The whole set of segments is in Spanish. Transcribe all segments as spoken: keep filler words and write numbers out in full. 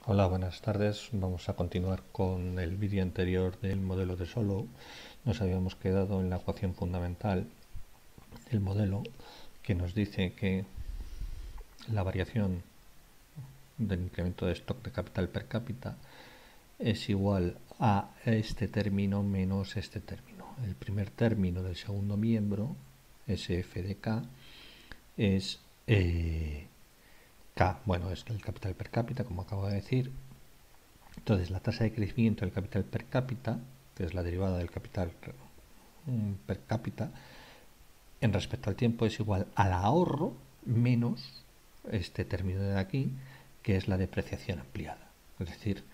Hola, buenas tardes. Vamos a continuar con el vídeo anterior del modelo de Solow. Nos habíamos quedado en la ecuación fundamental del modelo que nos dice que la variación del incremento de stock de capital per cápita es igual a este término menos este término. El primer término del segundo miembro, S F de K, es eh, K, bueno, es el capital per cápita, como acabo de decir. Entonces, la tasa de crecimiento del capital per cápita, que es la derivada del capital per cápita, en respecto al tiempo es igual al ahorro menos este término de aquí, que es la depreciación ampliada. Es decir,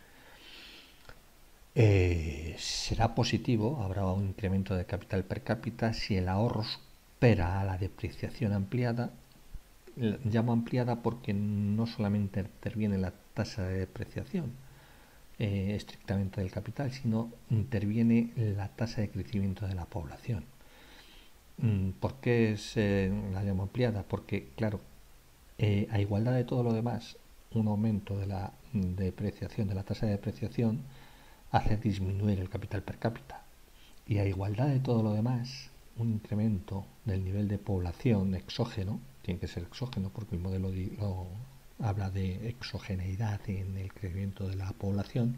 eh, será positivo, habrá un incremento de capital per cápita si el ahorro supera a la depreciación ampliada. Llamo ampliada porque no solamente interviene la tasa de depreciación, Eh, estrictamente del capital, sino interviene la tasa de crecimiento de la población. ¿Por qué se la llamo ampliada? Porque, claro, eh, a igualdad de todo lo demás, un aumento de la depreciación, de la tasa de depreciación, hace disminuir el capital per cápita. Y a igualdad de todo lo demás, un incremento del nivel de población exógeno, tiene que ser exógeno porque el modelo lo, habla de exogeneidad en el crecimiento de la población,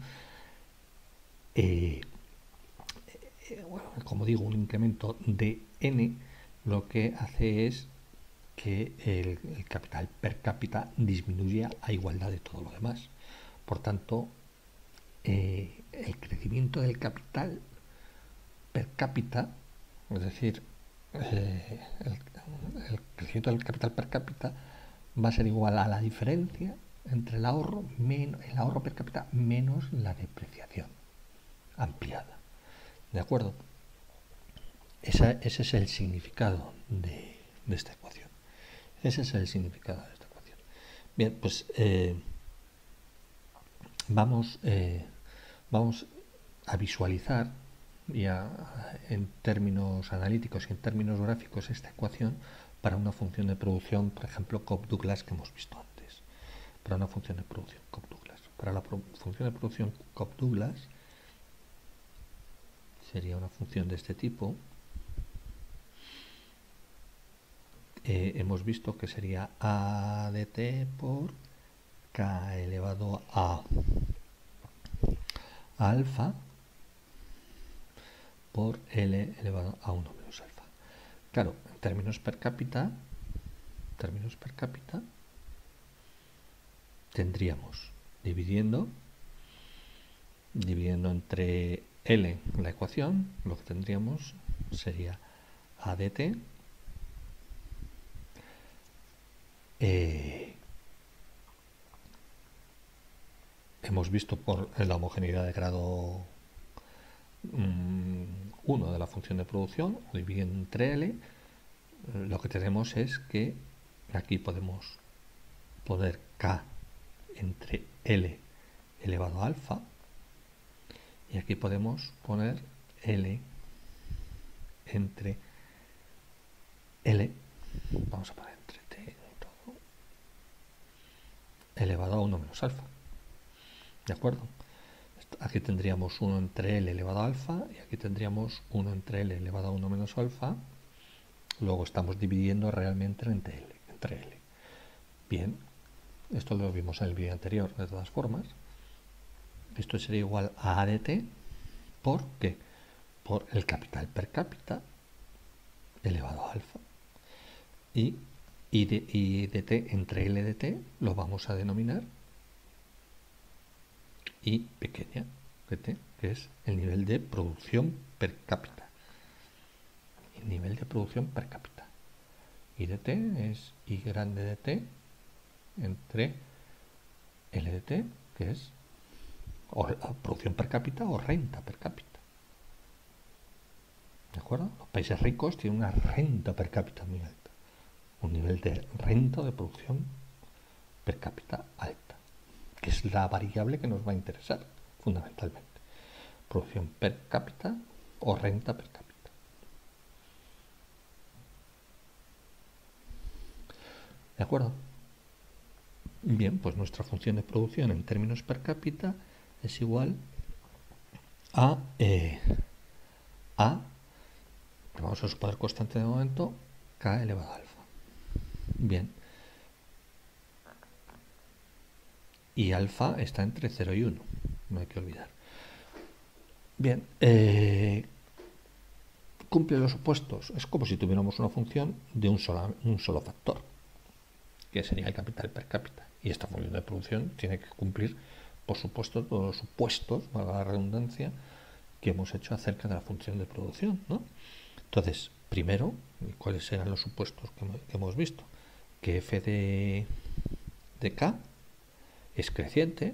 eh, eh, bueno, como digo, un incremento de n, lo que hace es que el, el capital per cápita disminuya a igualdad de todo lo demás. Por tanto, eh, el crecimiento del capital per cápita, es decir, eh, el, el crecimiento del capital per cápita va a ser igual a la diferencia entre el ahorro, menos, el ahorro per cápita menos la depreciación ampliada. ¿De acuerdo? Esa, ese es el significado de, de, esta ecuación. Ese es el significado de esta ecuación. Bien, pues eh, vamos, eh, vamos a visualizar ya en términos analíticos y en términos gráficos esta ecuación para una función de producción, por ejemplo, Cobb-Douglas, que hemos visto antes. Para una función de producción Cobb-Douglas. Para la función de producción Cobb-Douglas sería una función de este tipo. Eh, hemos visto que sería A de t por K elevado a alfa por L elevado a uno menos alfa. Claro, en términos per cápita, términos per cápita, tendríamos dividiendo, dividiendo entre L la ecuación, lo que tendríamos sería A de t eh, hemos visto por la homogeneidad de grado uno de la función de producción, dividiendo entre L, lo que tenemos es que aquí podemos poner K entre L elevado a alfa y aquí podemos poner L entre L, vamos a poner entre T todo, elevado a uno menos alfa. ¿De acuerdo? Aquí tendríamos uno entre L elevado a alfa y aquí tendríamos uno entre L elevado a uno menos alfa. Luego estamos dividiendo realmente entre L, entre L. Bien, esto lo vimos en el vídeo anterior, de todas formas. Esto sería igual a A de t por ¿qué? Por el capital per cápita elevado a alfa. Y I de, I de t entre L de t lo vamos a denominar I pequeña de t, que es el nivel de producción per cápita. El nivel de producción per cápita. I de t es I grande de t entre L de t, que es o producción per cápita o renta per cápita. ¿De acuerdo? Los países ricos tienen una renta per cápita muy alta. Un nivel de renta de producción per cápita alta, que es la variable que nos va a interesar fundamentalmente. Producción per cápita o renta per cápita. ¿De acuerdo? Bien, pues nuestra función de producción en términos per cápita es igual a eh, a, que vamos a suponer constante de momento, k elevado a alfa. Bien. Y alfa está entre cero y uno, no hay que olvidar. Bien, eh, cumple los supuestos. Es como si tuviéramos una función de un solo, un solo factor, que sería el capital per cápita. Y esta función de producción tiene que cumplir, por supuesto, todos los supuestos, valga la redundancia, que hemos hecho acerca de la función de producción, ¿no? Entonces, primero, ¿cuáles eran los supuestos que, que hemos visto? Que f de, de k es creciente,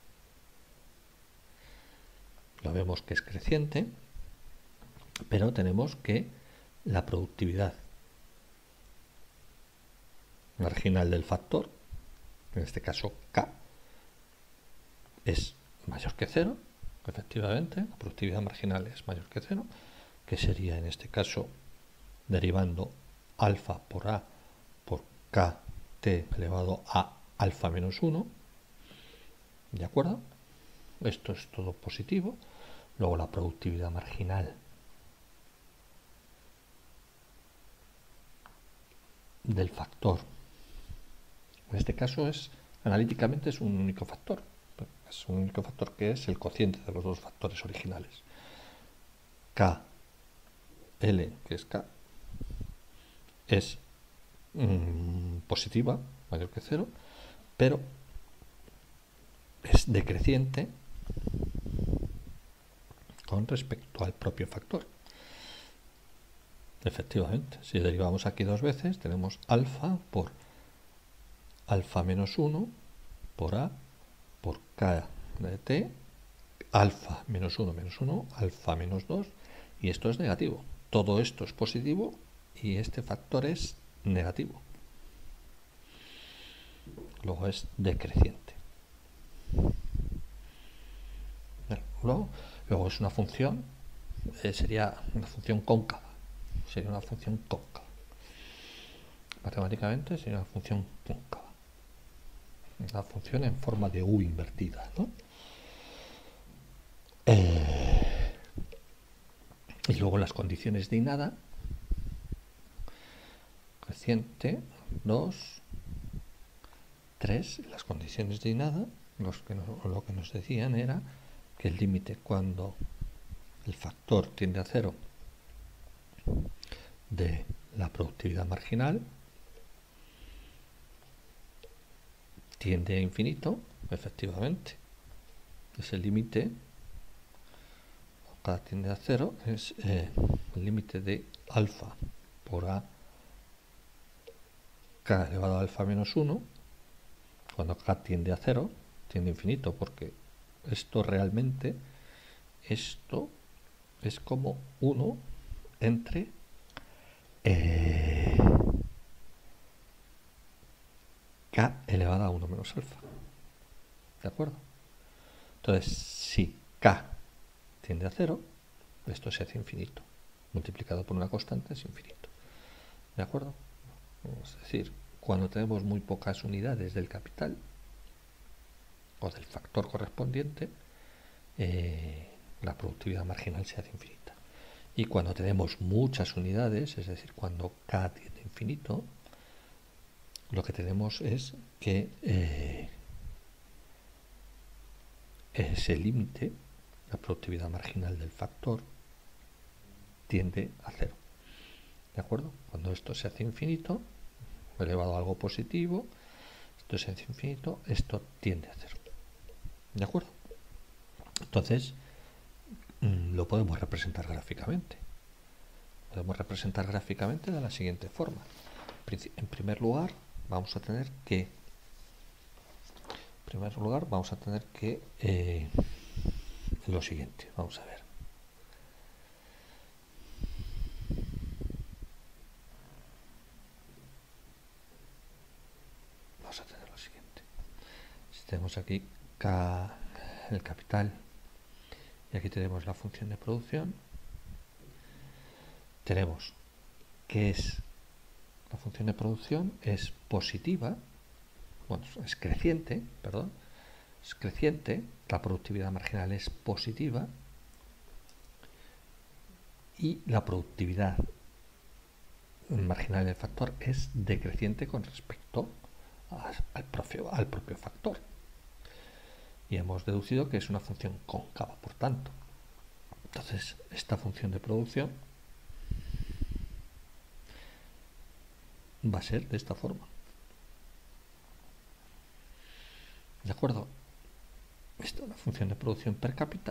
lo vemos que es creciente, pero tenemos que la productividad marginal del factor, en este caso k, es mayor que cero, efectivamente, la productividad marginal es mayor que cero, que sería en este caso derivando alfa por a por kt elevado a alfa menos uno, ¿de acuerdo? Esto es todo positivo. Luego la productividad marginal del factor, en este caso es, analíticamente es un único factor, es un único factor que es el cociente de los dos factores originales. K, L, que es K, es mmm, positiva, mayor que cero, pero es decreciente con respecto al propio factor. Efectivamente, si derivamos aquí dos veces, tenemos alfa por alfa menos uno por a por k de t, alfa menos uno menos uno, alfa menos dos, y esto es negativo. Todo esto es positivo y este factor es negativo. Luego es decreciente. Luego, luego es una función, eh, sería una función cóncava. Sería una función cóncava. Matemáticamente sería una función cóncava. Una función en forma de U invertida, ¿no? Eh, y luego las condiciones de y nada. Creciente, dos, tres. Las condiciones de y nada, los que nos, lo que nos decían era que el límite cuando el factor tiende a cero de la productividad marginal tiende a infinito, efectivamente. Es el límite, cada tiende a cero, es eh, el límite de alfa por a k elevado a alfa menos uno, cuando k tiende a cero, tiende a infinito, porque esto realmente, esto es como uno entre eh, k elevado a uno menos alfa. ¿De acuerdo? Entonces, si k tiende a cero, esto se hace infinito. Multiplicado por una constante es infinito. ¿De acuerdo? Es decir, cuando tenemos muy pocas unidades del capital o del factor correspondiente, eh, la productividad marginal se hace infinita. Y cuando tenemos muchas unidades, es decir, cuando k tiende a infinito, lo que tenemos es que eh, ese límite, la productividad marginal del factor, tiende a cero. ¿De acuerdo? Cuando esto se hace infinito, elevado a algo positivo, esto se hace infinito, esto tiende a cero. ¿De acuerdo? Entonces, mmm, lo podemos representar gráficamente. Podemos representar gráficamente de la siguiente forma. En primer lugar, vamos a tener que, en primer lugar, vamos a tener que eh, lo siguiente. Vamos a ver. Vamos a tener lo siguiente. Si tenemos aquí K, el capital, y aquí tenemos la función de producción, tenemos que es la función de producción es positiva, bueno, es creciente, perdón, es creciente, la productividad marginal es positiva y la productividad marginal del factor es decreciente con respecto a, al, propio, al propio factor. Y hemos deducido que es una función cóncava, por tanto. Entonces, esta función de producción va a ser de esta forma. ¿De acuerdo? Esta es la función de producción per cápita,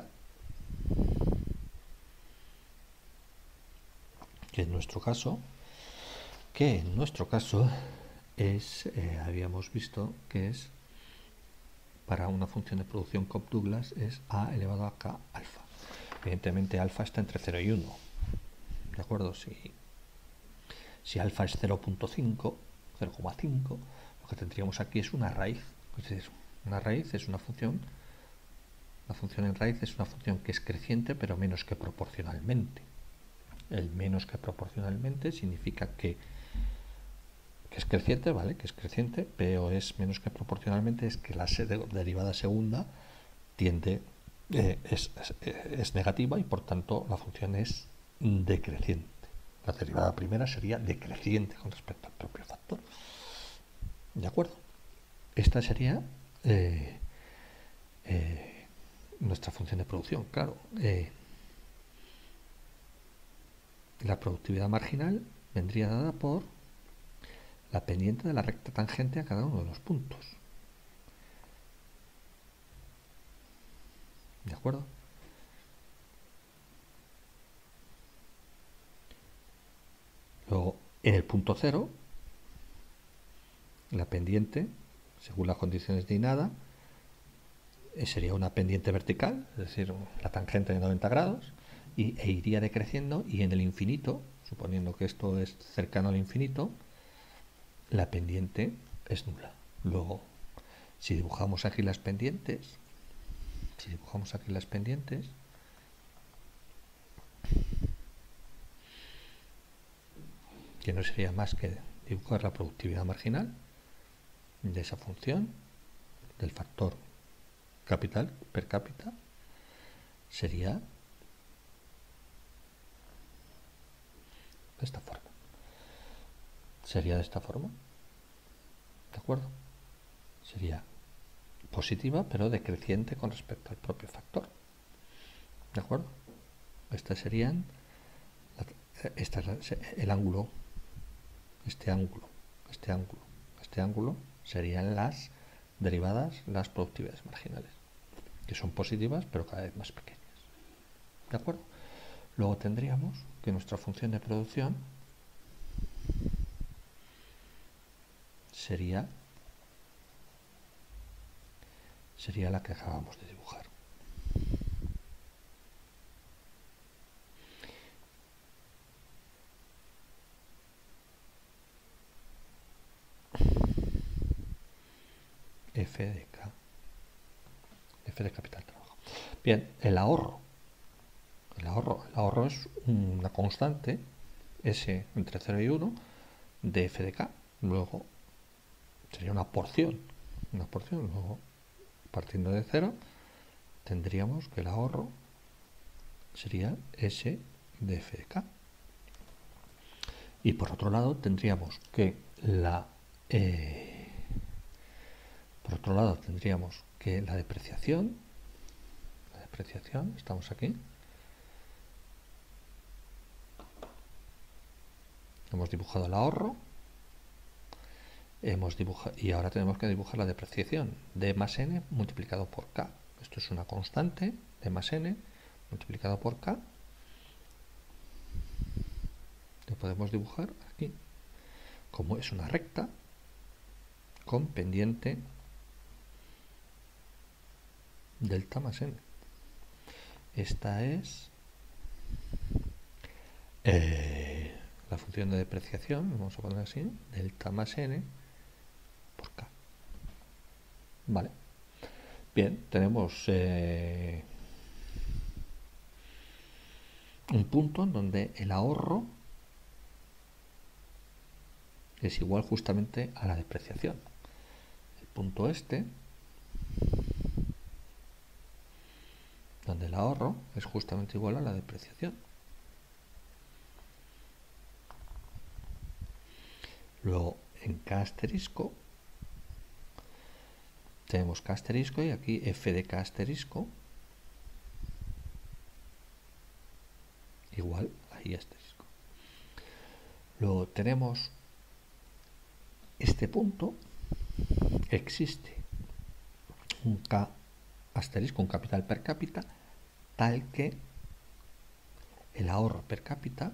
que en nuestro caso, que en nuestro caso es, eh, habíamos visto que es, para una función de producción Cobb-Douglas, es a elevado a k alfa. Evidentemente alfa está entre cero y uno. ¿De acuerdo? Si, si alfa es cero punto cinco, cero coma cinco, lo que tendríamos aquí es una raíz. Es decir, una raíz es una función, la función en raíz es una función que es creciente, pero menos que proporcionalmente. El menos que proporcionalmente significa que, que es creciente, ¿vale? Que es creciente, pero es menos que proporcionalmente, es que la derivada segunda tiende, eh, es, es, es negativa y por tanto la función es decreciente. La derivada primera sería decreciente con respecto al propio factor. ¿De acuerdo? Esta sería eh, eh, nuestra función de producción. Claro, eh, la productividad marginal vendría dada por la pendiente de la recta tangente a cada uno de los puntos. ¿De acuerdo? Luego, en el punto cero, la pendiente, según las condiciones de INADA, sería una pendiente vertical, es decir, la tangente de noventa grados, y, e iría decreciendo, y en el infinito, suponiendo que esto es cercano al infinito, la pendiente es nula. Luego, si dibujamos aquí las pendientes, si dibujamos aquí las pendientes, que no sería más que dibujar la productividad marginal de esa función, del factor capital per cápita, sería de esta forma. Sería de esta forma. ¿De acuerdo? Sería positiva, pero decreciente con respecto al propio factor. ¿De acuerdo? Estas serían, este es el ángulo, este ángulo, este ángulo, este ángulo serían las derivadas, las productividades marginales, que son positivas, pero cada vez más pequeñas. ¿De acuerdo? Luego tendríamos que nuestra función de producción sería sería la que acabamos de dibujar. F de K, F de capital trabajo. Bien, el ahorro. El ahorro, el ahorro es una constante, S entre cero y uno, de F de K. Luego sería una porción, una porción. Luego, partiendo de cero, tendríamos que el ahorro sería S de F de K. Y por otro lado, tendríamos que la... Eh, por otro lado, tendríamos que la depreciación, la depreciación, estamos aquí, hemos dibujado el ahorro, hemos dibujado, y ahora tenemos que dibujar la depreciación, D más N multiplicado por K. Esto es una constante, D más N multiplicado por K. Lo podemos dibujar aquí, como es una recta con pendiente delta más N. Esta es eh, la función de depreciación, vamos a poner así, delta más N por K. Vale. Bien, tenemos eh, un punto en donde el ahorro es igual justamente a la depreciación. El punto este, donde el ahorro es justamente igual a la depreciación. Luego en K asterisco tenemos K asterisco y aquí F de K asterisco igual a I asterisco. Luego tenemos este punto, existe un K asterisco, un capital per cápita, tal que el ahorro per cápita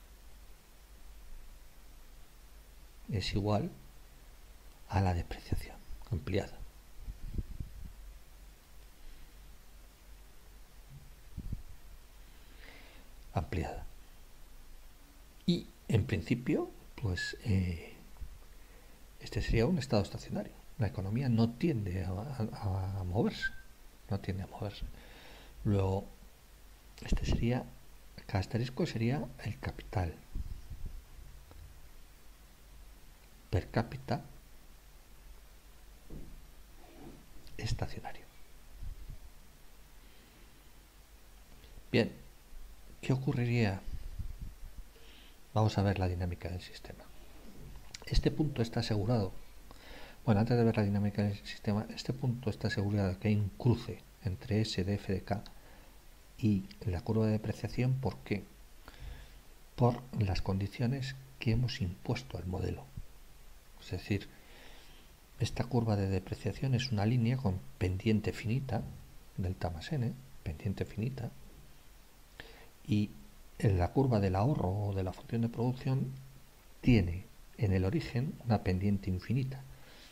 es igual a la depreciación ampliada. Ampliada. Y en principio, pues eh, este sería un estado estacionario. La economía no tiende a, a, a moverse. No tiende a moverse. Luego, este sería, K asterisco sería el capital per cápita estacionario. Bien, ¿qué ocurriría? Vamos a ver la dinámica del sistema. Este punto está asegurado. Bueno, antes de ver la dinámica del sistema, este punto está asegurado que hay un cruce entre S de F de K y la curva de depreciación. ¿Por qué? Por las condiciones que hemos impuesto al modelo. Es decir, esta curva de depreciación es una línea con pendiente finita, delta más n, pendiente finita, y en la curva del ahorro o de la función de producción tiene en el origen una pendiente infinita.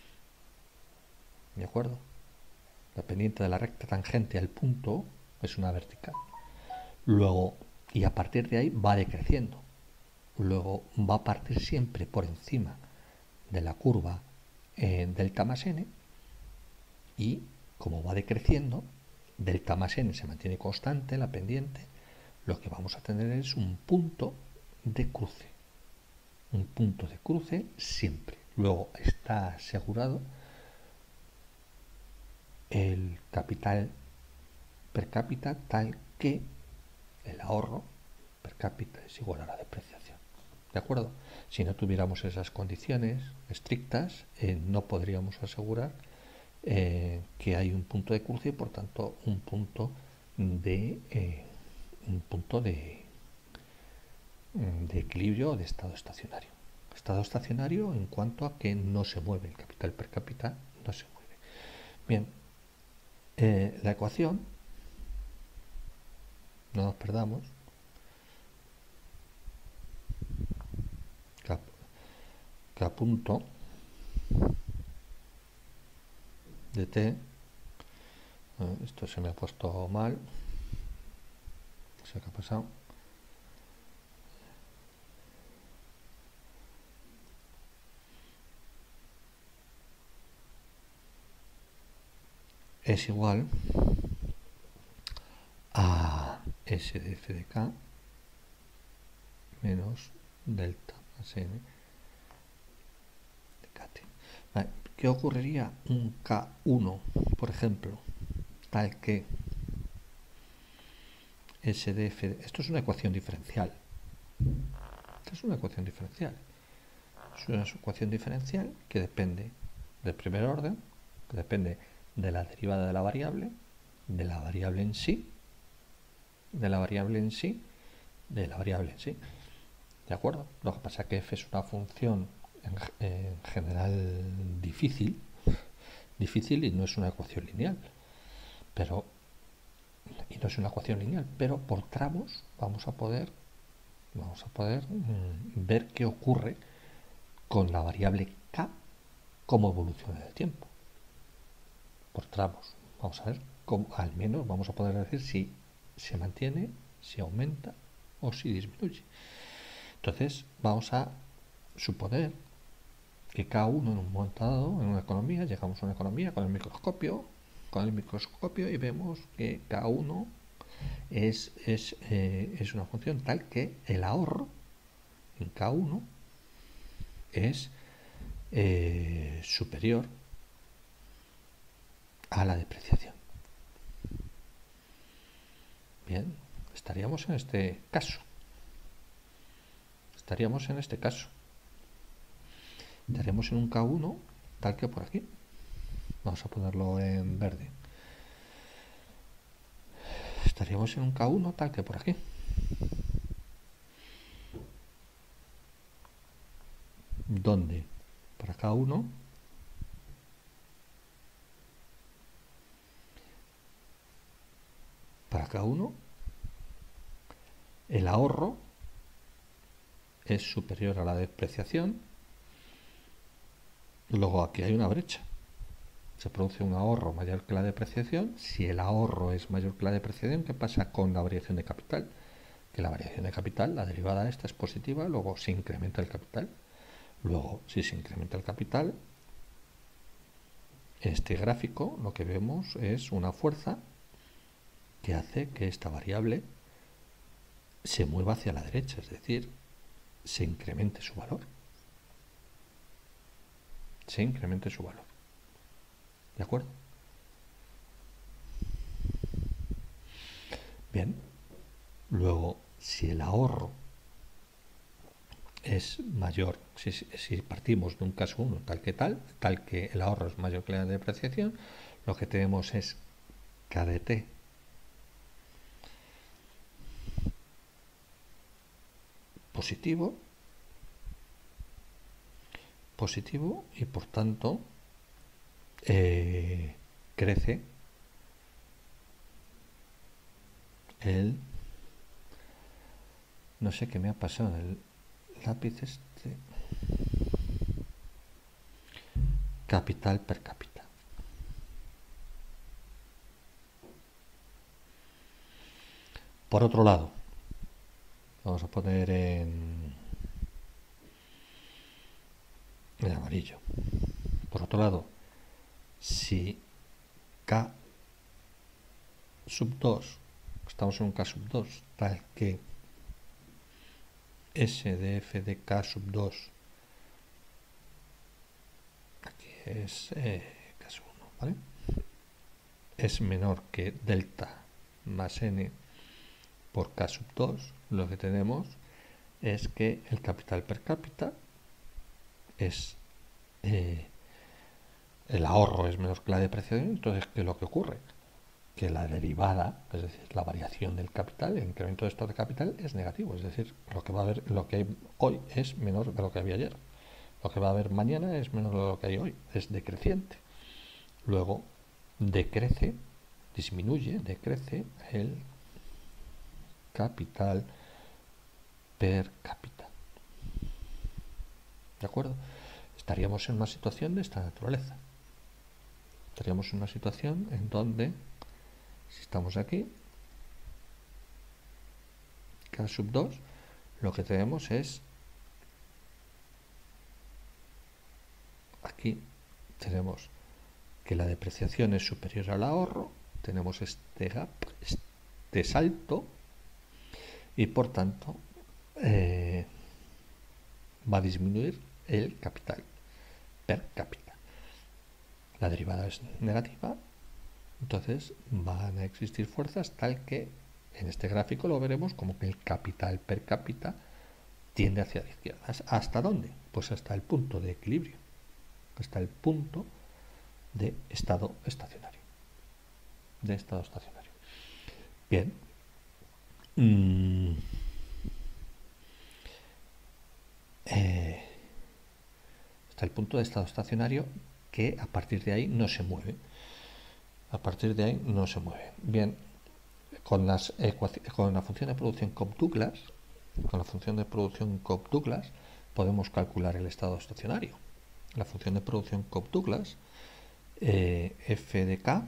¿De acuerdo? La pendiente de la recta tangente al punto es una vertical. Luego, y a partir de ahí va decreciendo. Luego va a partir siempre por encima de la curva eh, delta más n, y como va decreciendo, delta más n se mantiene constante, la pendiente, lo que vamos a tener es un punto de cruce. Un punto de cruce siempre. Luego está asegurado el capital per cápita tal que el ahorro per cápita es igual a la depreciación. ¿De acuerdo? Si no tuviéramos esas condiciones estrictas, eh, no podríamos asegurar eh, que hay un punto de cruce y por tanto un punto de eh, un punto de, de equilibrio o de estado estacionario. Estado estacionario en cuanto a que no se mueve, el capital per cápita no se mueve. Bien, eh, la ecuación, no nos perdamos, K, K punto de t, eh, esto se me ha puesto mal, no sé qué ha pasado. Es igual a S de F de K menos delta más n de Kt. Vale. ¿Qué ocurriría un K uno, por ejemplo, tal que S de F de... Esto es una ecuación diferencial. Esto es una ecuación diferencial. Es una ecuación diferencial que depende del primer orden, que depende de la derivada de la variable, de la variable en sí, de la variable en sí, de la variable en sí. ¿De acuerdo? Lo que pasa es que f es una función en, en general difícil, difícil y no es una ecuación lineal, pero y no es una ecuación lineal, pero por tramos vamos a poder vamos a poder mmm, ver qué ocurre con la variable k, cómo evoluciona en el tiempo. Por tramos. Vamos a ver cómo, al menos vamos a poder decir si se mantiene, si aumenta o si disminuye. Entonces vamos a suponer que K uno en un momento dado, en una economía, llegamos a una economía con el microscopio, con el microscopio y vemos que K uno es, es, eh, es una función tal que el ahorro en K uno es eh, superior a la depreciación. Bien, estaríamos en este caso. Estaríamos en este caso. Estaríamos en un K uno tal que por aquí. Vamos a ponerlo en verde. Estaríamos en un K uno tal que por aquí. Donde para K uno para K uno el ahorro es superior a la depreciación. Luego aquí hay una brecha. Se produce un ahorro mayor que la depreciación. Si el ahorro es mayor que la depreciación, ¿qué pasa con la variación de capital? Que la variación de capital, la derivada de esta es positiva, luego se incrementa el capital. Luego, si se incrementa el capital, en este gráfico lo que vemos es una fuerza que hace que esta variable se mueva hacia la derecha, es decir, se incremente su valor. Se incremente su valor. ¿De acuerdo? Bien. Luego, si el ahorro es mayor, si, si partimos de un caso uno tal que tal, tal que el ahorro es mayor que la depreciación, lo que tenemos es K de T positivo, positivo y por tanto eh, crece el, no sé qué me ha pasado, el lápiz este, capital per cápita. Por otro lado, vamos a poner en, en amarillo. Por otro lado, si K sub dos, estamos en un K sub dos, tal que S de F de K sub dos, aquí es eh, K sub uno, ¿vale? Es menor que delta más N por K sub dos, lo que tenemos es que el capital per cápita es eh, el ahorro es menor que la depreciación. Entonces, ¿qué es lo que ocurre? Que la derivada, es decir, la variación del capital, el incremento de estado de capital es negativo, es decir, lo que va a haber, lo que hay hoy es menor de lo que había ayer, lo que va a haber mañana es menor de lo que hay hoy, es decreciente. Luego decrece, disminuye, decrece el capital per cápita. ¿De acuerdo? Estaríamos en una situación de esta naturaleza. Estaríamos en una situación en donde, si estamos aquí, K sub dos, lo que tenemos es, aquí tenemos que la depreciación es superior al ahorro, tenemos este gap, este salto, y por tanto eh, va a disminuir el capital per cápita. La derivada es negativa, entonces van a existir fuerzas tal que en este gráfico lo veremos como que el capital per cápita tiende hacia la izquierda. ¿Hasta dónde? Pues hasta el punto de equilibrio, hasta el punto de estado estacionario. De estado estacionario. Bien. Mm. Eh, hasta el punto de estado estacionario que a partir de ahí no se mueve. A partir de ahí no se mueve. Bien, con, las con la función de producción Cobb-Douglas, con la función de producción Cobb-Douglas, podemos calcular el estado estacionario. La función de producción Cobb-Douglas, eh, F de K,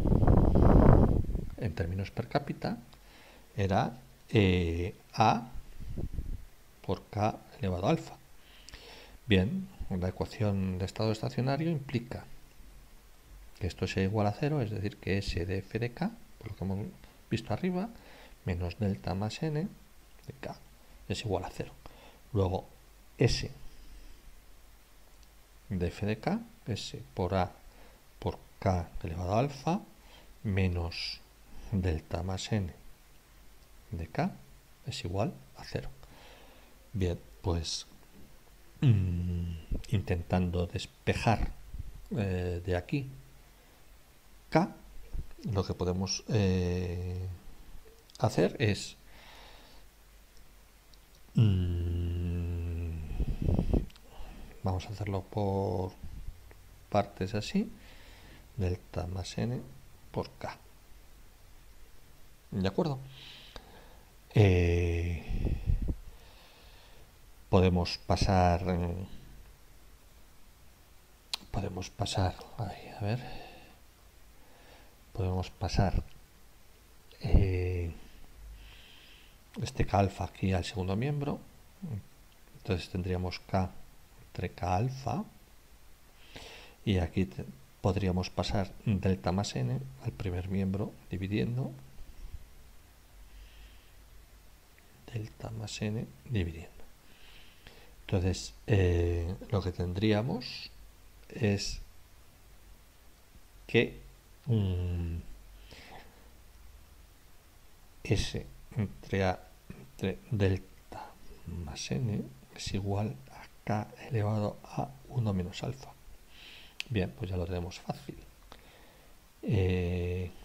en términos per cápita, era eh, A por K elevado a alfa. Bien, la ecuación de estado estacionario implica que esto sea igual a cero, es decir, que S de F de K, por lo que hemos visto arriba, menos delta más N de K es igual a cero. Luego, S de F de K, S por A por K elevado a alfa menos delta más N de K es igual a cero. Bien, pues mmm, intentando despejar eh, de aquí K, lo que podemos eh, hacer es mmm, vamos a hacerlo por partes así, delta más N por K. ¿De acuerdo? Eh, podemos pasar podemos pasar ay, a ver podemos pasar eh, este K alfa aquí al segundo miembro, entonces tendríamos K entre K alfa y aquí te, podríamos pasar delta más N al primer miembro dividiendo delta más N dividiendo. Entonces eh, lo que tendríamos es que um, S entre A entre delta más N es igual a K elevado a uno menos alfa. Bien, pues ya lo tenemos fácil. Eh,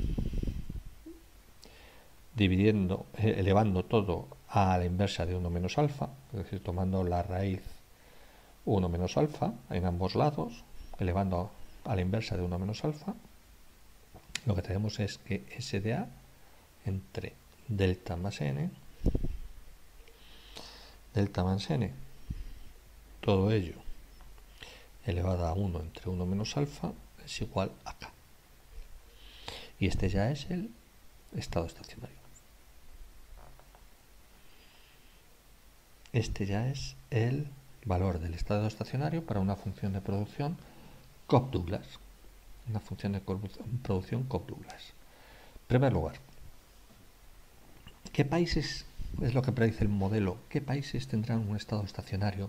dividiendo, eh, elevando todo a la inversa de uno menos alfa, es decir, tomando la raíz uno menos alfa en ambos lados, elevando a la inversa de uno menos alfa, lo que tenemos es que S de A entre delta más N, delta más N, todo ello elevado a uno entre uno menos alfa es igual a K. Y este ya es el estado estacionario. Este ya es el valor del estado estacionario para una función de producción Cobb-Douglas. Una función de producción Cobb-Douglas. En primer lugar, ¿qué países, es lo que predice el modelo, qué países tendrán un estado estacionario?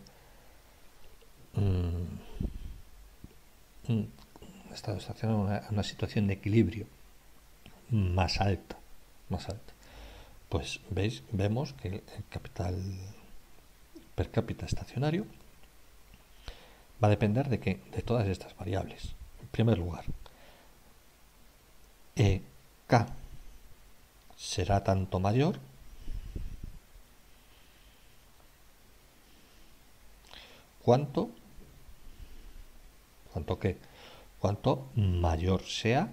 Un mm, estado estacionario, una, una situación de equilibrio más alta, más alta. Pues veis, vemos que el capital per cápita estacionario va a depender de que de todas estas variables. En primer lugar, E K será tanto mayor cuanto cuanto que cuanto mayor sea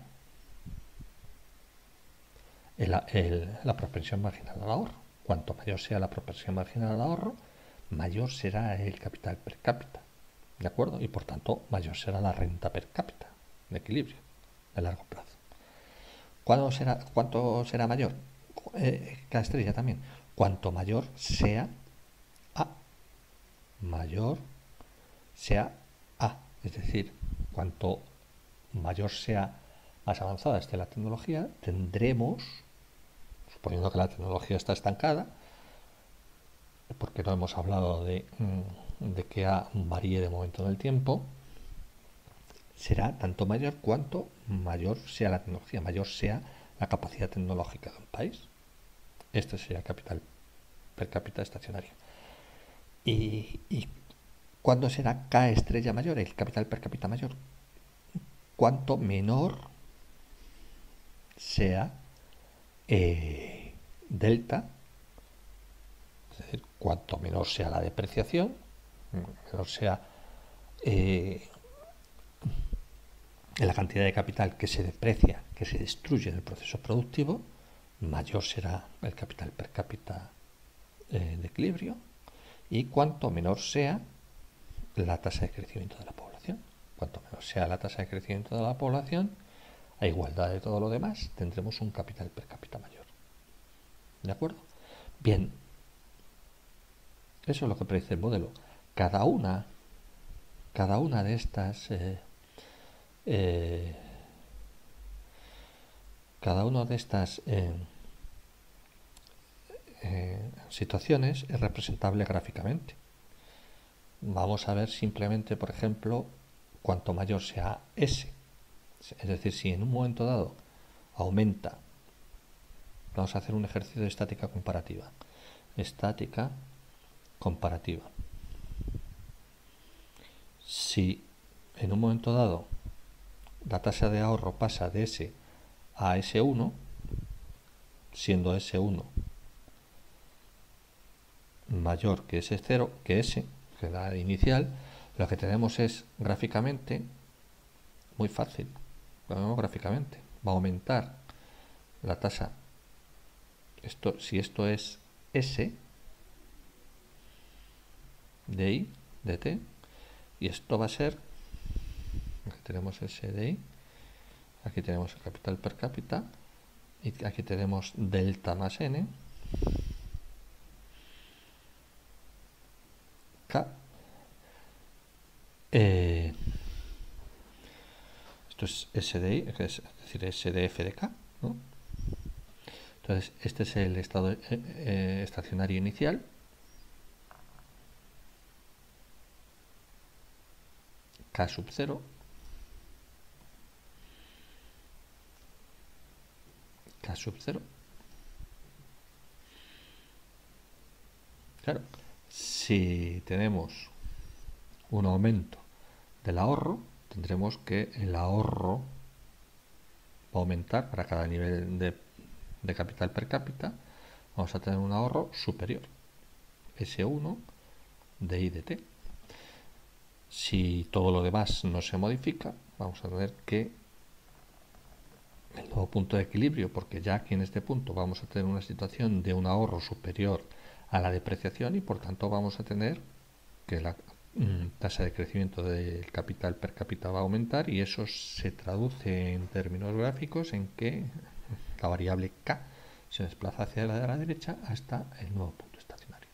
el, el, la propensión marginal al ahorro. Cuanto mayor sea la propensión marginal al ahorro, mayor será el capital per cápita, ¿de acuerdo? Y por tanto, mayor será la renta per cápita de equilibrio a largo plazo. ¿Cuándo será, ¿Cuánto será mayor? Eh, cada estrella también. Cuanto mayor sea A, mayor sea A, es decir, cuanto mayor sea más avanzada esté la tecnología, tendremos, suponiendo que la tecnología está estancada, porque no hemos hablado de, de que A varíe de momento en el tiempo, será tanto mayor cuanto mayor sea la tecnología, mayor sea la capacidad tecnológica de un país. Este sería el capital per cápita estacionario. ¿Y, y cuándo será K estrella mayor, el capital per cápita mayor? Cuanto menor sea eh, delta, es decir, cuanto menor sea la depreciación, menor sea eh, la cantidad de capital que se deprecia, que se destruye en el proceso productivo, mayor será el capital per cápita eh, de equilibrio, y cuanto menor sea la tasa de crecimiento de la población. Cuanto menor sea la tasa de crecimiento de la población, a igualdad de todo lo demás, tendremos un capital per cápita mayor. ¿De acuerdo? Bien, eso es lo que predice el modelo. Cada una, cada una de estas eh, eh, cada una de estas eh, eh, situaciones es representable gráficamente. Vamos a ver simplemente, por ejemplo, cuanto mayor sea S. Es decir, si en un momento dado aumenta, vamos a hacer un ejercicio de estática comparativa. Estática comparativa. Si en un momento dado la tasa de ahorro pasa de S a S uno, siendo S uno mayor que S cero, que S, que la inicial, lo que tenemos es gráficamente muy fácil. Lo vemos gráficamente. Va a aumentar la tasa. Esto, si esto es S de I de T, y esto va a ser, aquí tenemos S de I, aquí tenemos el capital per cápita, y aquí tenemos delta más N, K, eh, esto es S de I, es decir, S de F de K, ¿no? Entonces, este es el estado eh, eh, estacionario inicial. K sub cero. K sub cero. Claro, si tenemos un aumento del ahorro, tendremos que el ahorro va a aumentar para cada nivel de, de capital per cápita. Vamos a tener un ahorro superior, S uno de I de T. Si todo lo demás no se modifica, vamos a tener que el nuevo punto de equilibrio, porque ya aquí en este punto vamos a tener una situación de un ahorro superior a la depreciación y por tanto vamos a tener que la mm, tasa de crecimiento del capital per cápita va a aumentar, y eso se traduce en términos gráficos en que la variable K se desplaza hacia la de la derecha hasta el nuevo punto estacionario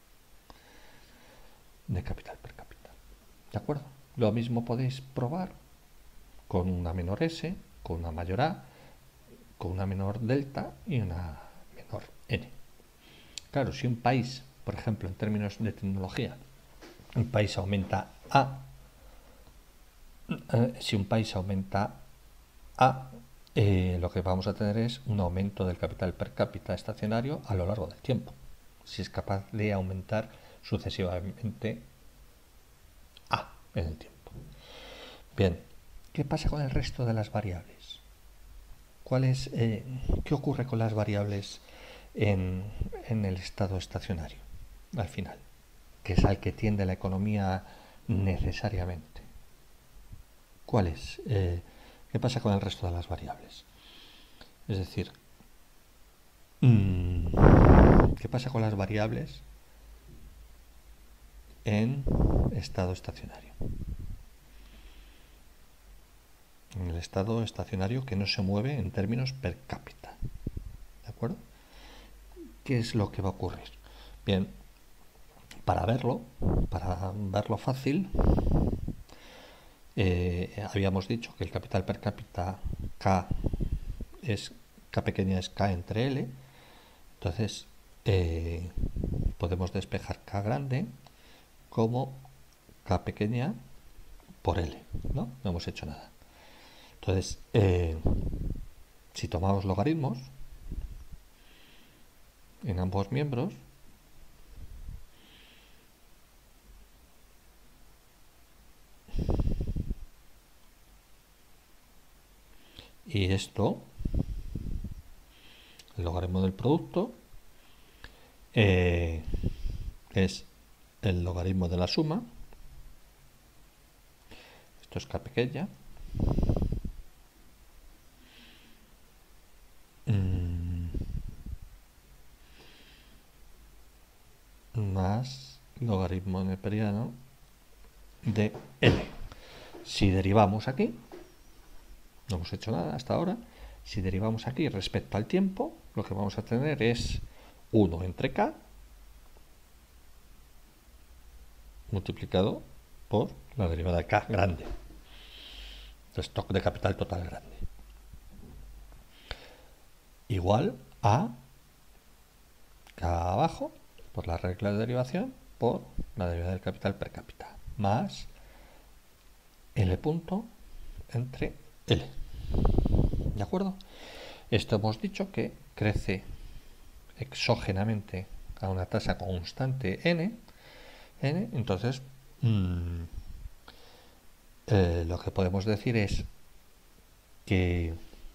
de capital per cápita. ¿De acuerdo? Lo mismo podéis probar con una menor S, con una mayor A, con una menor delta y una menor N. Claro, si un país, por ejemplo, en términos de tecnología, un país aumenta A, eh, si un país aumenta A, eh, lo que vamos a tener es un aumento del capital per cápita estacionario a lo largo del tiempo, si es capaz de aumentar sucesivamente A en el tiempo. Bien, ¿qué pasa con el resto de las variables? ¿Cuál es, eh, ¿Qué ocurre con las variables en, en el estado estacionario al final? Que es al que tiende la economía necesariamente. ¿Cuál es? Eh, ¿Qué pasa con el resto de las variables? Es decir, ¿qué pasa con las variables en estado estacionario? En el estado estacionario que no se mueve en términos per cápita. ¿De acuerdo? ¿Qué es lo que va a ocurrir? Bien, para verlo, para verlo fácil, eh, habíamos dicho que el capital per cápita K es K pequeña es K entre L. Entonces eh, podemos despejar K grande como K pequeña por L, ¿no? No hemos hecho nada. Entonces, eh, si tomamos logaritmos en ambos miembros, y esto, el logaritmo del producto, eh, es el logaritmo de la suma. Esto es K pequeña. Más logaritmo neperiano de L. Si derivamos aquí, no hemos hecho nada hasta ahora, si derivamos aquí respecto al tiempo, lo que vamos a tener es uno entre K multiplicado por la derivada de K grande, el stock de capital total grande, igual a K abajo por la regla de derivación por la derivada del capital per cápita más L punto entre L. ¿De acuerdo? Esto hemos dicho que crece exógenamente a una tasa constante n, n entonces mmm, eh, lo que podemos decir es que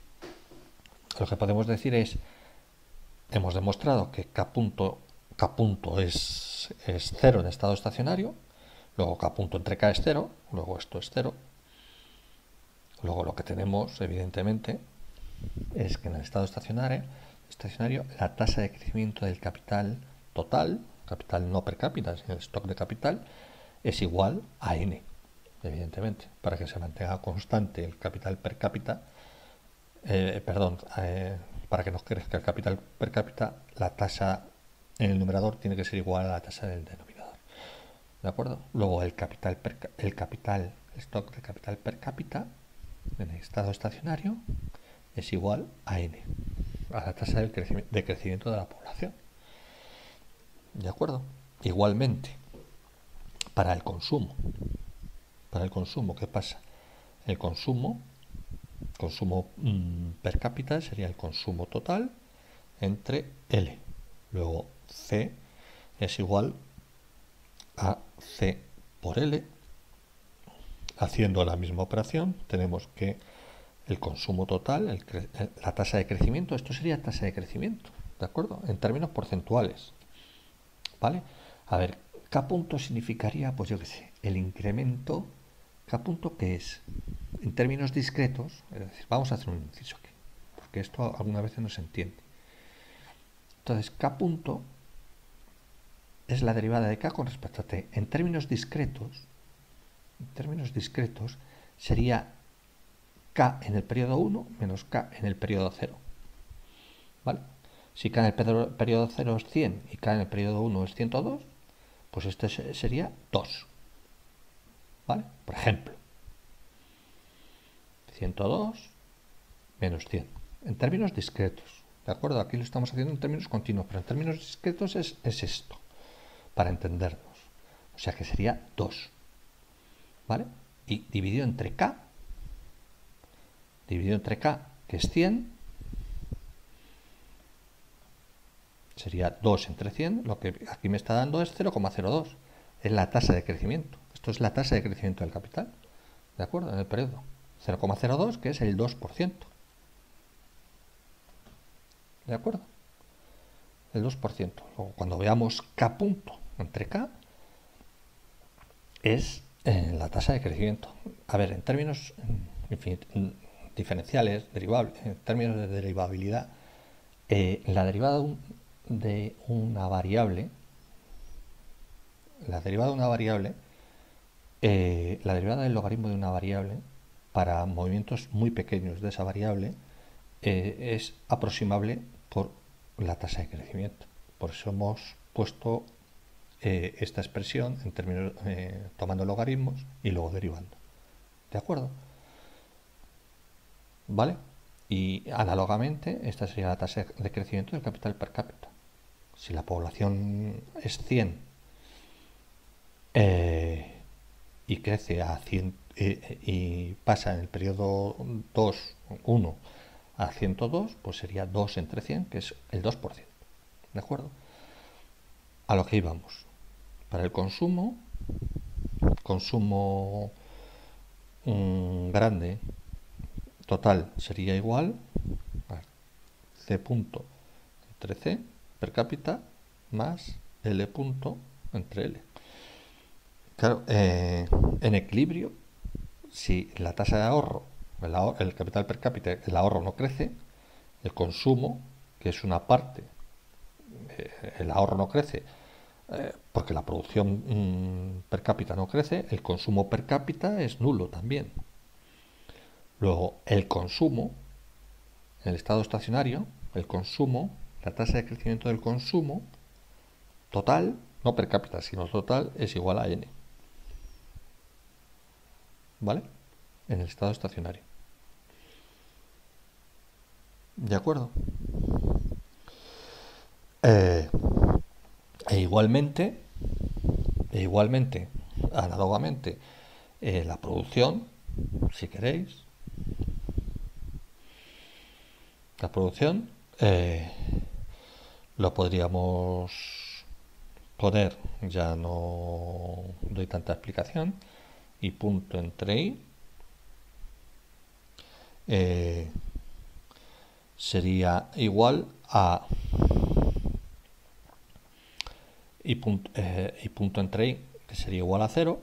lo que podemos decir es hemos demostrado que k punto, k punto es, es cero en estado estacionario, luego k punto entre k es cero, luego esto es cero, luego lo que tenemos evidentemente es que en el estado estacionario, estacionario la tasa de crecimiento del capital total, capital no per cápita, sino el stock de capital, es igual a n, evidentemente, para que se mantenga constante el capital per cápita, eh, perdón, eh, para que no crezca el capital per cápita, la tasa en el numerador tiene que ser igual a la tasa del denominador. ¿De acuerdo? Luego el capital, per, el capital, el stock de capital per cápita en el estado estacionario es igual a n, a la tasa de crecimiento, de crecimiento de la población. ¿De acuerdo? Igualmente, para el consumo, para el consumo, ¿qué pasa? El consumo, consumo mmm, per cápita sería el consumo total entre L. Luego C es igual a C por L. Haciendo la misma operación, tenemos que el consumo total, el la tasa de crecimiento, esto sería tasa de crecimiento, ¿de acuerdo? En términos porcentuales, ¿vale? A ver, K punto significaría, pues yo qué sé, el incremento, K punto ¿qué es? En términos discretos, es decir, vamos a hacer un inciso aquí, porque esto algunas veces no se entiende. Entonces, K punto es la derivada de K con respecto a T. En términos discretos, en términos discretos, sería K en el periodo uno menos K en el periodo cero. ¿Vale? Si K en el periodo cero es cien y K en el periodo uno es ciento dos, pues este sería dos. ¿Vale? Por ejemplo, ciento dos menos cien. En términos discretos. ¿De acuerdo? Aquí lo estamos haciendo en términos continuos, pero en términos discretos es, es esto, para entendernos. O sea que sería dos. ¿Vale? Y dividido entre K, dividido entre K, que es cien, sería dos entre cien, lo que aquí me está dando es cero coma cero dos. Es la tasa de crecimiento. Esto es la tasa de crecimiento del capital. ¿De acuerdo? En el periodo. cero coma cero dos, que es el dos por ciento. ¿De acuerdo? El dos por ciento. Luego, cuando veamos K punto entre K, es eh, la tasa de crecimiento. A ver, en términos en diferenciales, derivables, en términos de derivabilidad, eh, la derivada de, un, de una variable, la derivada de una variable, eh, la derivada del logaritmo de una variable para movimientos muy pequeños de esa variable eh, es aproximable por la tasa de crecimiento. Por eso hemos puesto eh, esta expresión en términos eh, tomando logaritmos y luego derivando. ¿De acuerdo? ¿Vale? Y análogamente, esta sería la tasa de crecimiento del capital per cápita. Si la población es cien eh, y crece a cien eh, y pasa en el periodo dos, uno a ciento dos, pues sería dos entre cien, que es el dos por ciento. ¿De acuerdo? A lo que íbamos. Para el consumo, consumo um, grande, total sería igual a C punto entre C per cápita más L punto entre L. Claro, eh, en equilibrio, si la tasa de ahorro, el, ahorro, el capital per cápita, el ahorro no crece, el consumo, que es una parte, eh, el ahorro no crece, eh, porque la producción mmm, per cápita no crece, el consumo per cápita es nulo también. Luego, el consumo, en el estado estacionario, el consumo, la tasa de crecimiento del consumo total, no per cápita, sino total, es igual a n. ¿Vale? En el estado estacionario. ¿De acuerdo? Eh, e igualmente, e igualmente, análogamente, eh, la producción, si queréis, la producción, eh, lo podríamos poner, ya no doy tanta explicación, y punto entre i eh, sería igual a y punto, eh, y punto entre i, que sería igual a cero,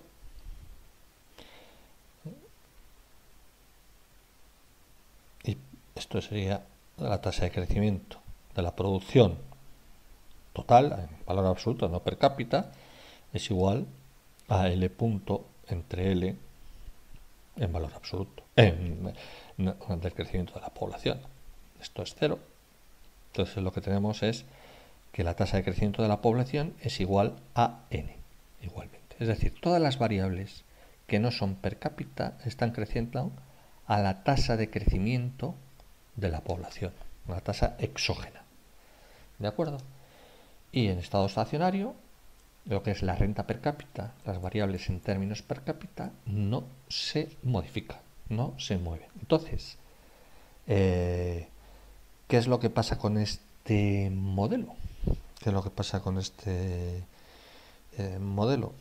y esto sería la tasa de crecimiento de la producción total, en valor absoluto, no per cápita, es igual a L punto entre L en valor absoluto, en, en, del crecimiento de la población. Esto es cero. Entonces lo que tenemos es que la tasa de crecimiento de la población es igual a n, igualmente. Es decir, todas las variables que no son per cápita están creciendo a la tasa de crecimiento de la población, una tasa exógena. ¿De acuerdo? Y en estado estacionario, lo que es la renta per cápita, las variables en términos per cápita, no se modifican, no se mueven. Entonces, eh, ¿qué es lo que pasa con este modelo? ¿Qué es lo que pasa con este eh, modelo?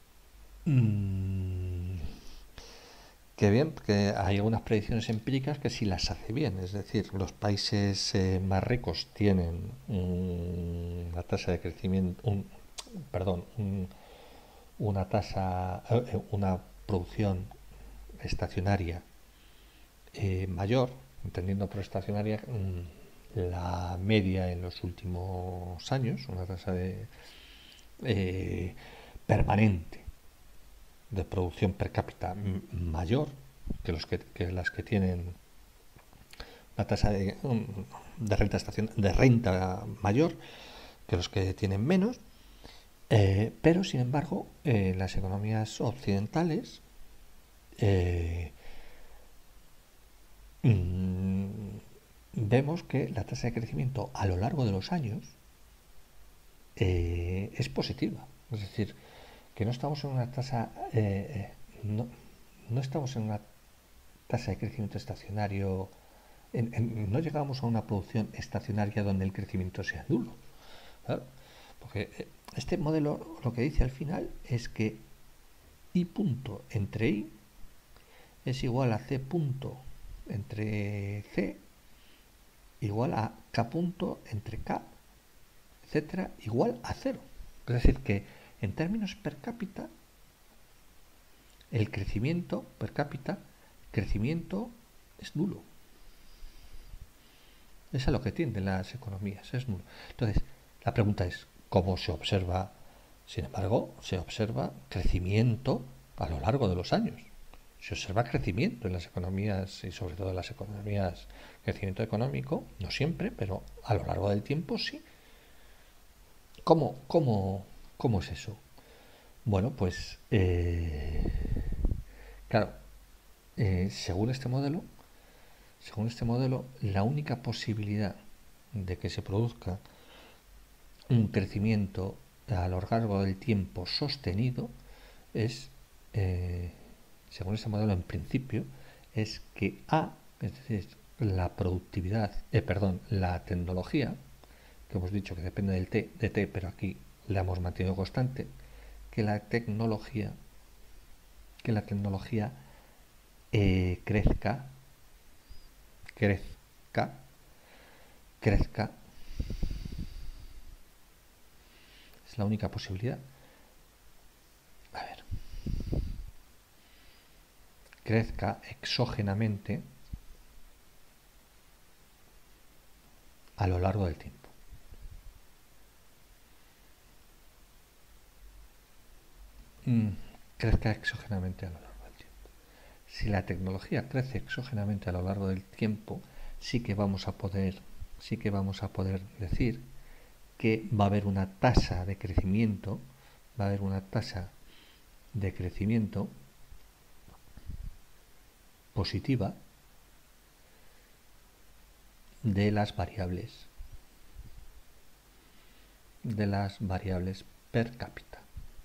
Mm, que bien, que hay algunas predicciones empíricas que sí las hace bien. Es decir, los países eh, más ricos tienen un, una tasa de crecimiento, un, perdón, un, una tasa, eh, una producción estacionaria eh, mayor, entendiendo por estacionaria mmm, la media en los últimos años, una tasa de eh, permanente de producción per cápita mayor que, los que, que las que tienen la tasa de, de, renta estacion, de renta mayor que los que tienen menos, eh, pero sin embargo en eh, las economías occidentales eh, mmm, vemos que la tasa de crecimiento a lo largo de los años eh, es positiva, es decir, que no estamos en una tasa eh, no, no estamos en una tasa de crecimiento estacionario, en, en, no llegamos a una producción estacionaria donde el crecimiento sea nulo, ¿claro? Porque este modelo lo que dice al final es que i punto entre i es igual a c punto entre c igual a k punto entre k, etcétera, igual a cero. Es decir, que en términos per cápita, el crecimiento per cápita, crecimiento es nulo. Es a lo que tienden las economías, es nulo. Entonces, la pregunta es, ¿cómo se observa? Sin embargo, se observa crecimiento a lo largo de los años. Se observa crecimiento en las economías y sobre todo en las economías, crecimiento económico, no siempre, pero a lo largo del tiempo sí. ¿Cómo, cómo, cómo es eso? Bueno, pues, eh, claro, eh, según este modelo, según este modelo, la única posibilidad de que se produzca un crecimiento a lo largo del tiempo sostenido es, eh, según este modelo en principio, es que A, es decir, la productividad, eh, perdón, la tecnología, que hemos dicho que depende del T, de T, pero aquí la hemos mantenido constante, que la tecnología, que la tecnología eh, crezca, crezca, crezca, es la única posibilidad. A ver, crezca exógenamente a lo largo del tiempo. Mm, crezca exógenamente a lo largo del tiempo. Si la tecnología crece exógenamente a lo largo del tiempo, sí que vamos a poder, sí que vamos a poder decir que va a haber una tasa de crecimiento, va a haber una tasa de crecimiento positiva de las variables, de las variables per cápita.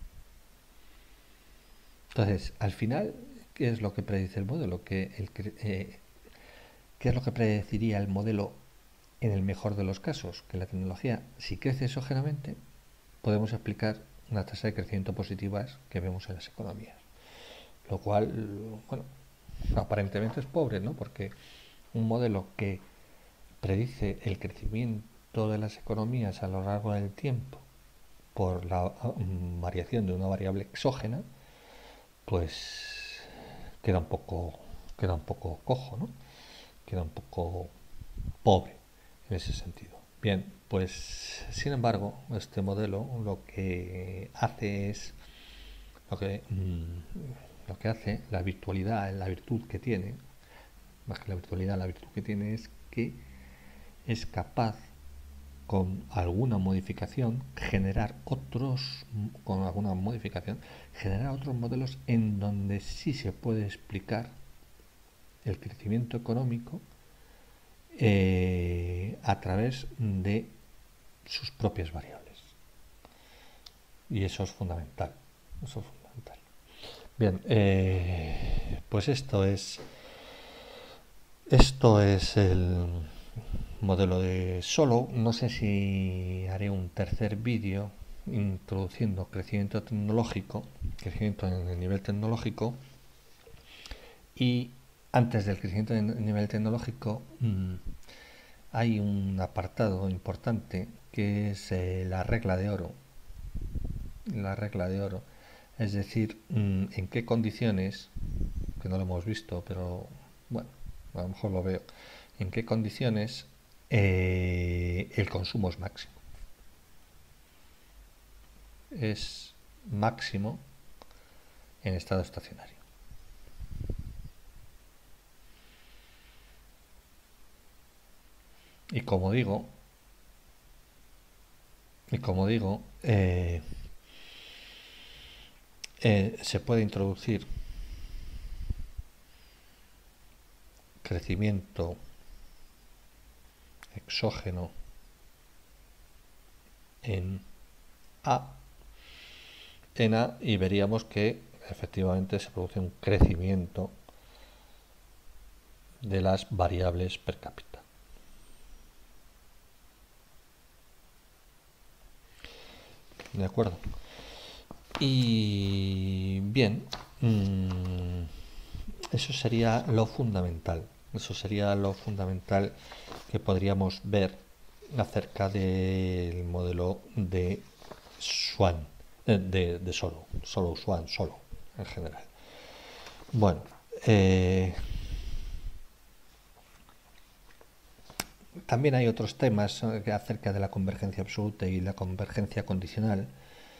Entonces, al final, ¿qué es lo que predice el modelo? Que el, eh, ¿Qué es lo que predeciría el modelo en el mejor de los casos, que la tecnología, si crece exógenamente, podemos explicar una tasa de crecimiento positivas que vemos en las economías. Lo cual, bueno, aparentemente es pobre, ¿no? Porque un modelo que predice el crecimiento de las economías a lo largo del tiempo por la um, variación de una variable exógena, pues queda un poco, queda un poco cojo, ¿no? Queda un poco pobre en ese sentido. Bien, pues sin embargo, este modelo lo que hace es lo que mmm, lo que hace la virtualidad, la virtud que tiene, más que la virtualidad, la virtud que tiene es que es capaz con alguna modificación generar otros con alguna modificación generar otros modelos en donde sí se puede explicar el crecimiento económico eh, a través de sus propias variables, y eso es fundamental, eso es fundamental. Bien, eh, pues esto es esto es el modelo de Solow. No sé si haré un tercer vídeo introduciendo crecimiento tecnológico, crecimiento en el nivel tecnológico, y antes del crecimiento en el nivel tecnológico mmm, hay un apartado importante que es eh, la regla de oro. La regla de oro, es decir, mmm, en qué condiciones, que no lo hemos visto, pero bueno, a lo mejor lo veo, en qué condiciones eh, el consumo es máximo. Es máximo en estado estacionario. Y como digo, y como digo, eh, eh, se puede introducir crecimiento exógeno en A, en A, y veríamos que efectivamente se produce un crecimiento de las variables per cápita. ¿De acuerdo? Y bien, mmm, eso sería lo fundamental. Eso sería lo fundamental que podríamos ver acerca del modelo de Swan, eh, de, de Solow, Solow, Swan, Solow en general. Bueno, eh, también hay otros temas acerca de la convergencia absoluta y la convergencia condicional,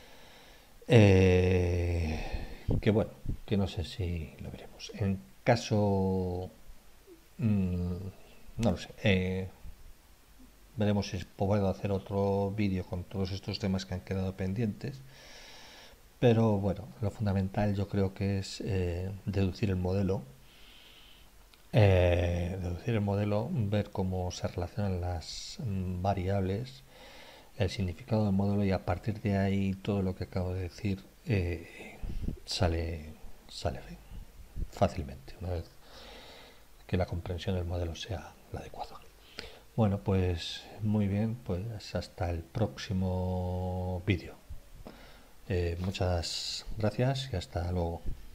eh, que bueno, que no sé si lo veremos. En caso, mmm, no lo sé, eh, veremos si puedo hacer otro vídeo con todos estos temas que han quedado pendientes. Pero bueno, lo fundamental yo creo que es eh, deducir el modelo, eh, deducir el modelo, ver cómo se relacionan las mm, variables, el significado del modelo, y a partir de ahí todo lo que acabo de decir eh, sale, sale fácilmente, una vez que la comprensión del modelo sea la adecuada. Bueno, pues muy bien, pues hasta el próximo vídeo. Eh, muchas gracias y hasta luego.